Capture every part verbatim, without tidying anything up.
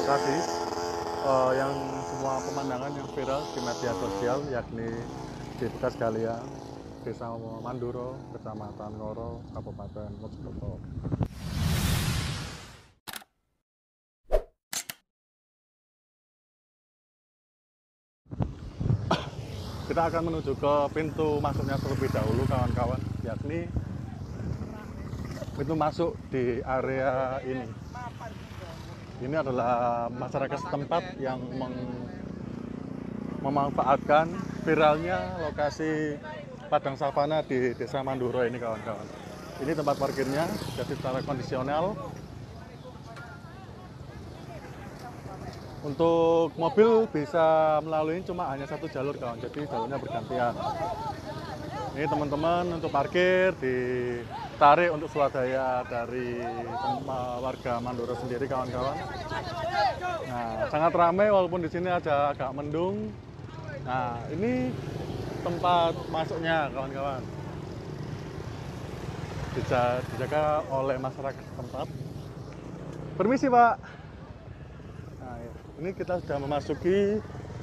lokasi uh, yang semua pemandangan yang viral di media sosial, yakni di Bekas Galia, Desa Manduro, Kecamatan Ngoro, Kabupaten Mojokerto. Kita akan menuju ke pintu masuknya terlebih dahulu, kawan-kawan, yakni pintu masuk di area ini. Ini adalah masyarakat setempat yang meng memanfaatkan viralnya lokasi padang savana di Desa Manduro ini, kawan-kawan. Ini tempat parkirnya, jadi secara kondisional. Untuk mobil bisa melalui cuma hanya satu jalur, kawan, jadi jalurnya bergantian. Ini teman-teman untuk parkir ditarik untuk swadaya dari warga Manduro sendiri, kawan-kawan. Nah, sangat ramai walaupun di sini ada agak mendung. Nah, ini tempat masuknya, kawan-kawan. Dijaga oleh masyarakat setempat. Permisi, Pak. Nah, ini kita sudah memasuki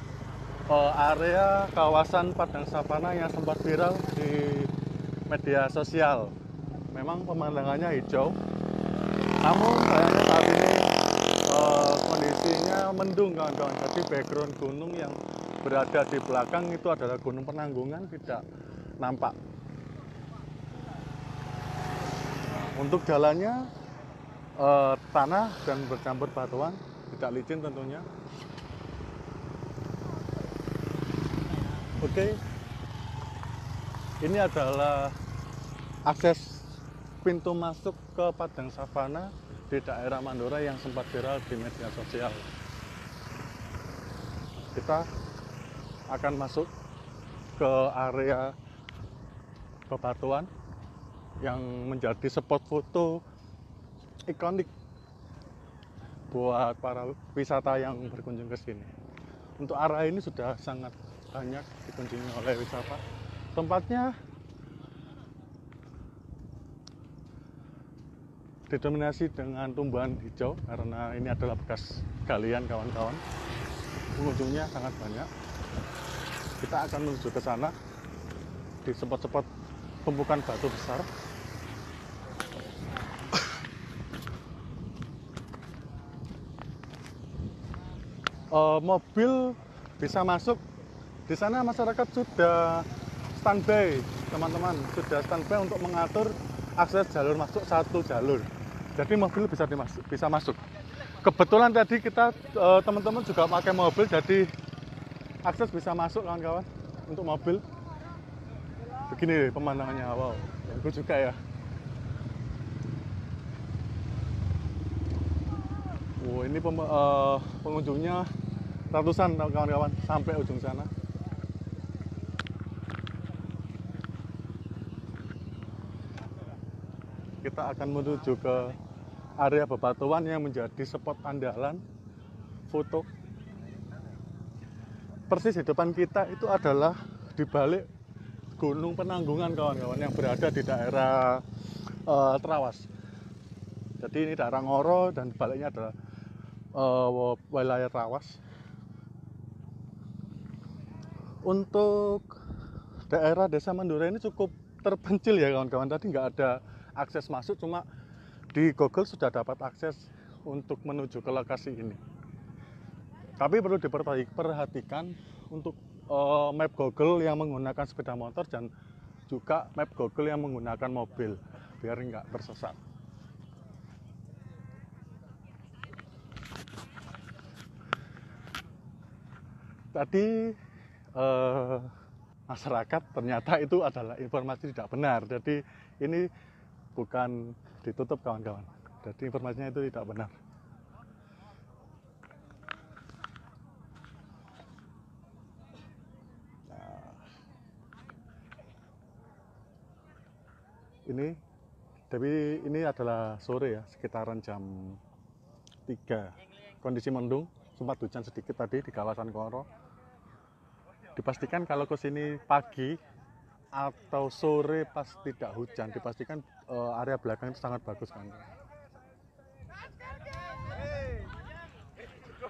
area kawasan padang savana yang sempat viral di media sosial. Memang pemandangannya hijau, namun sayangnya saat ini eh, kondisinya mendung, kawan-kawan. Jadi background gunung yang berada di belakang itu adalah Gunung Penanggungan, tidak nampak. Untuk jalannya eh, tanah dan bercampur batuan, tidak licin tentunya. Oke, ini adalah akses pintu masuk ke padang savana di daerah Manduro yang sempat viral di media sosial. Kita akan masuk ke area bebatuan yang menjadi spot foto ikonik buat para wisata yang berkunjung ke sini. Untuk area ini sudah sangat banyak dikunjungi oleh wisata. Tempatnya didominasi dengan tumbuhan hijau karena ini adalah bekas galian, kawan-kawan. Pengunjungnya sangat banyak. Kita akan menuju ke sana di spot-spot tumpukan batu besar. Uh, mobil bisa masuk. Di sana masyarakat sudah standby, teman-teman, sudah standby untuk mengatur akses jalur masuk satu jalur. Jadi mobil bisa dimasuk, bisa masuk. Kebetulan tadi kita teman-teman juga pakai mobil, jadi akses bisa masuk, kawan-kawan, untuk mobil. Begini pemandangannya, wow, bagus juga ya. Wow, ini pem, uh, pengunjungnya ratusan, kawan-kawan, sampai ujung sana. Kita akan menuju ke area bebatuan yang menjadi spot andalan foto. Persis di depan kita itu adalah di balik Gunung Penanggungan, kawan-kawan, yang berada di daerah uh, Trawas. Jadi ini daerah Ngoro dan baliknya adalah uh, wilayah Trawas. Untuk daerah Desa Manduro ini cukup terpencil ya, kawan-kawan. Tadi nggak ada akses masuk, cuma di Google sudah dapat akses untuk menuju ke lokasi ini. Tapi perlu diperhatikan untuk uh, map Google yang menggunakan sepeda motor dan juga map Google yang menggunakan mobil, biar nggak tersesat. Tadi uh, masyarakat ternyata itu adalah informasi tidak benar. Jadi ini bukan ditutup, kawan-kawan. Jadi informasinya itu tidak benar. Nah, ini, tapi ini adalah sore ya, sekitaran jam tiga. Kondisi mendung, sempat hujan sedikit tadi di kawasan Ngoro. Dipastikan kalau ke sini pagi atau sore pas tidak hujan, dipastikan uh, area belakang itu sangat bagus, kan.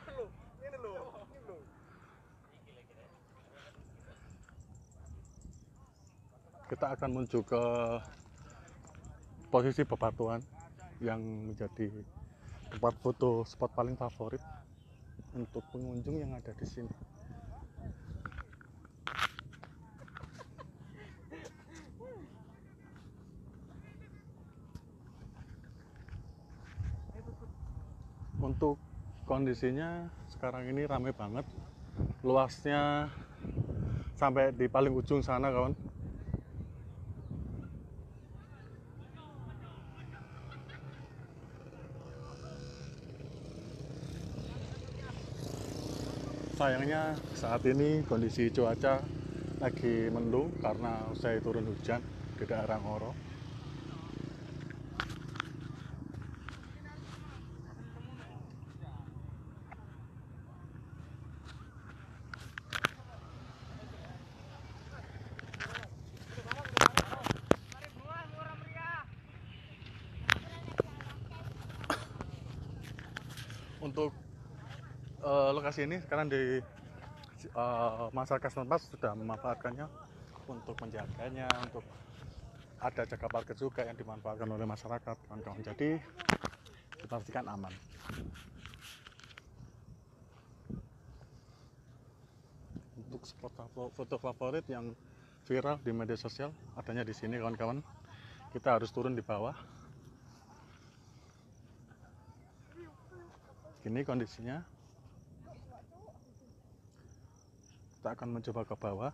kita akan menuju ke posisi bebatuan yang menjadi tempat foto spot paling favorit untuk pengunjung yang ada di sini. Untuk kondisinya sekarang ini ramai banget, luasnya sampai di paling ujung sana kawan. Sayangnya saat ini kondisi cuaca lagi mendung karena usai turun hujan di daerah Ngoro. Untuk uh, lokasi ini sekarang di uh, masyarakat setempat sudah memanfaatkannya untuk menjaganya, untuk ada jaga parkir juga yang dimanfaatkan oleh masyarakat kawan-kawan. Jadi dipastikan aman. Untuk spot foto favorit yang viral di media sosial adanya di sini kawan-kawan. Kita harus turun di bawah. Ini kondisinya. Kita akan mencoba ke bawah.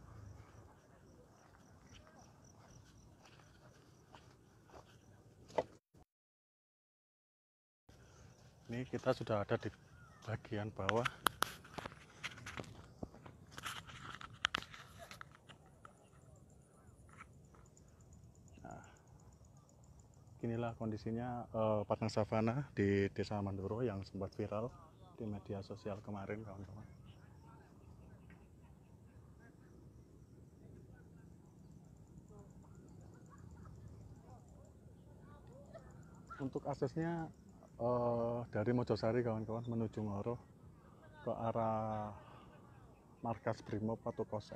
Ini kita sudah ada di bagian bawah. Nah, inilah kondisinya eh, padang savana di Desa Manduro yang sempat viral di media sosial kemarin kawan-kawan. Untuk aksesnya uh, dari Mojosari kawan-kawan menuju Ngoro ke arah markas Brimob atau Kosek.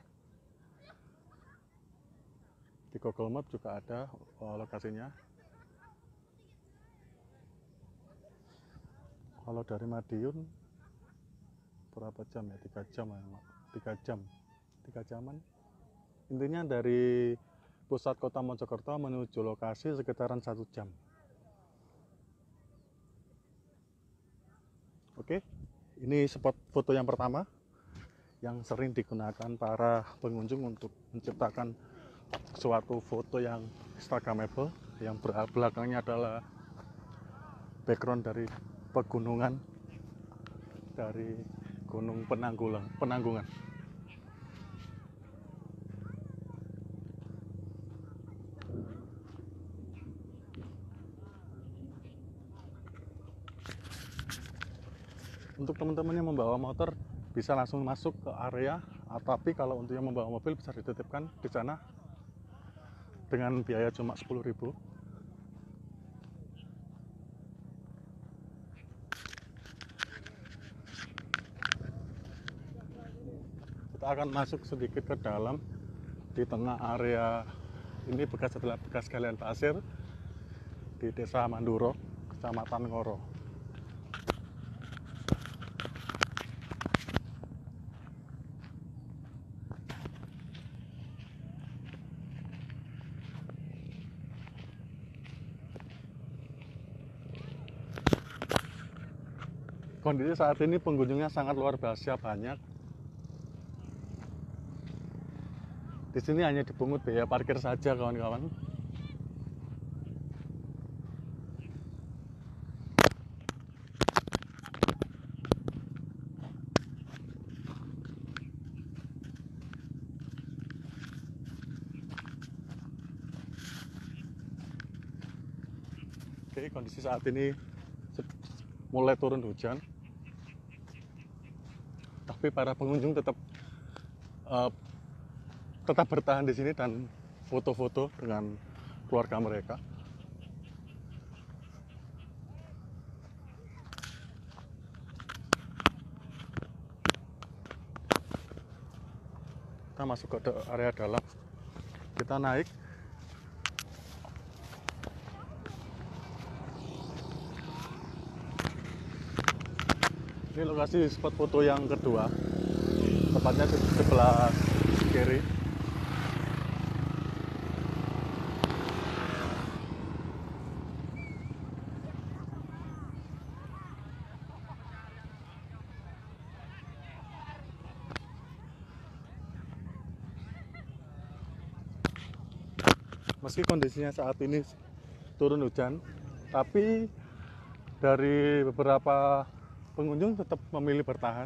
Di Google Map juga ada uh, lokasinya. Kalau dari Madiun berapa jam ya? tiga jam ya, tiga jam. tiga jaman. Intinya dari pusat kota Mojokerto menuju lokasi sekitaran satu jam. Oke, ini spot foto yang pertama yang sering digunakan para pengunjung untuk menciptakan suatu foto yang instagramable, yang belakangnya adalah background dari pegunungan dari Gunung Penanggulang, Penanggungan. Untuk teman-teman yang membawa motor bisa langsung masuk ke area, tapi kalau untuk yang membawa mobil bisa dititipkan di sana dengan biaya cuma sepuluh ribu. Kita akan masuk sedikit ke dalam. Di tengah area ini bekas adalah bekas galian pasir di Desa Manduro, Kecamatan Ngoro. Kondisi saat ini pengunjungnya sangat luar biasa banyak. Di sini hanya dipungut biaya parkir saja kawan-kawan. Oke, kondisi saat ini mulai turun hujan. Tapi para pengunjung tetap uh, tetap bertahan di sini dan foto-foto dengan keluarga mereka. Kita masuk ke area dalam, kita naik Ini lokasi spot foto yang kedua, tepatnya di sebelah kiri. Meski kondisinya saat ini turun hujan, tapi dari beberapa pengunjung tetap memilih bertahan.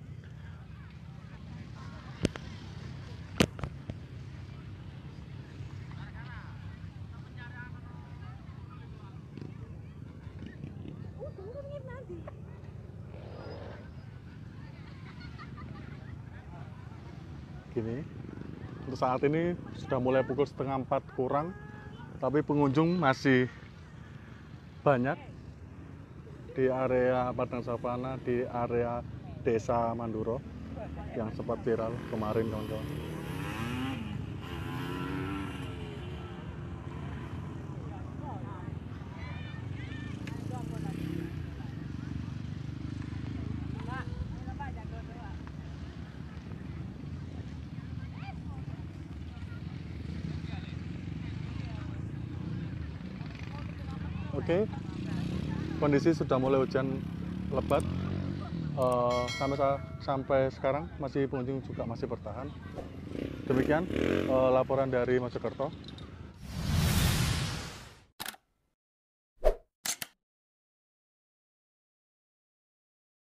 Gini, untuk saat ini sudah mulai pukul setengah empat kurang, tapi pengunjung masih banyak di area Padang Savana, di area Desa Manduro yang sempat viral kemarin, kawan-kawan. Oke, kondisi sudah mulai hujan lebat. Uh, sampai sampai sekarang masih pengunjung juga masih bertahan. Demikian uh, laporan dari Mojokerto.